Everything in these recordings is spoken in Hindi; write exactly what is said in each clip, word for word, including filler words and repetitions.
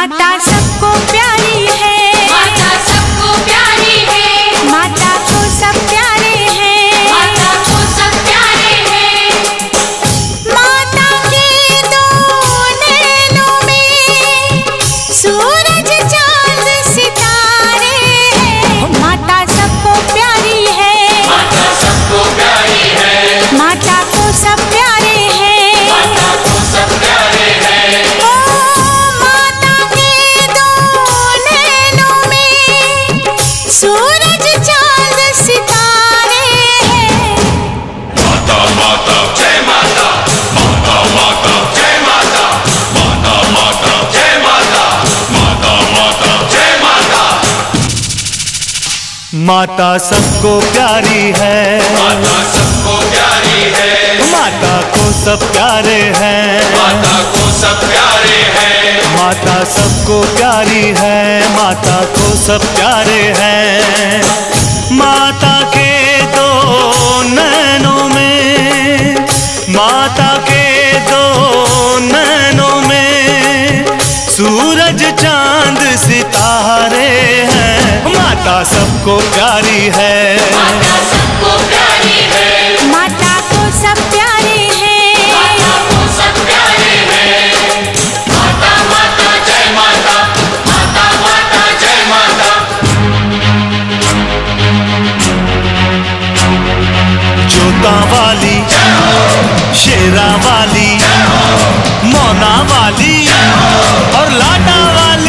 माता सबको प्यारी है, माता सबको प्यारी है, माता को सब प्यारे हैं, माता को सब प्यारे हैं। माता के दो नैनों में सूरज चांद सितारे हैं। माता सबको प्यारी है, माता सबको प्यारी है, माता को सब प्यारे हैं, माता को सब प्यारे हैं। सूरज चांद सितारे हैं। माता माता जय माता, माता माता जय माता, माता माता जय माता, माता माता जय माता। माता सबको प्यारी है, माता सबको प्यारी है, माता को सब प्यारे हैं, माता को सब प्यारे हैं, माता सबको प्यारी है, माता को सब प्यारे हैं। माता के दो नैनों में, माता के दो नैनों में सूरज चांद सितारे हैं। माता सबको प्यारी है, माता सबको प्यारी है, माता को सब प्यारे हैं, माता को सब प्यारे हैं। माता माता जय माता, माता माता जय माता। जोता वाली, शेरा वाली, मौना वाली और लाटा वाली।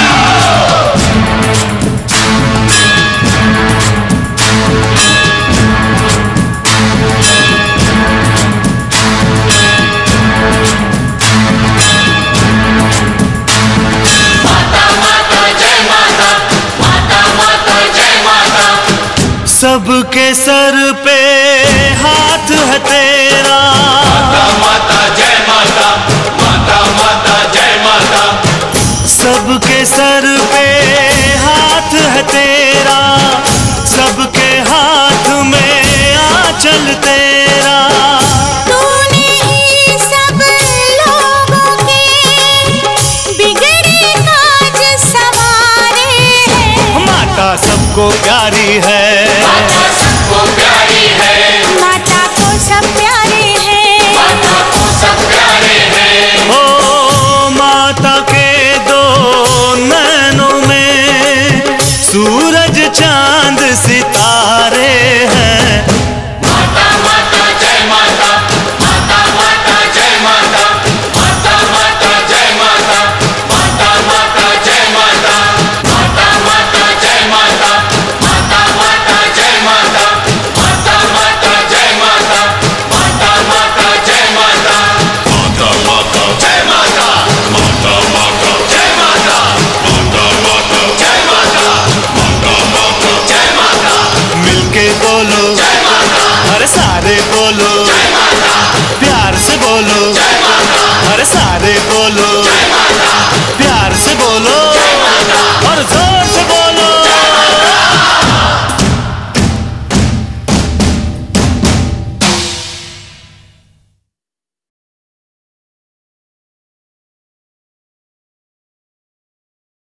माता माता जय माता, माता माता जय माता। सबके सर पे हाथ है तेरा, माता माता जय माता, माता माता जय माता। सबके सर पे हाथ है तेरा, सबके हाथ में आंचल तेरा। तूने ही सब लोगों के बिगड़े काज सवारे हैं। माता सबको प्यारी है, माता सबको प्यारी है, माता को सब प्यारे हैं, माता को सब प्यारे हैं। ओ माता के दो नैनों में सूरज चांद सितारे हैं। माता माता जय माता, माता माता जय माता, माता माता जय माता, माता माता जय माता, माता माता जय माता, माता माता जय माता, माता माता जय माता, माता माता जय माता। माता माता जय माता, माता माता जय माता, माता माता जय माता, माता माता जय माता। मिलके बोलो जय माता, हर सारे बोलो, जय माता, प्यार से बोलो जय माता, हर सारे बोलो। जय माता।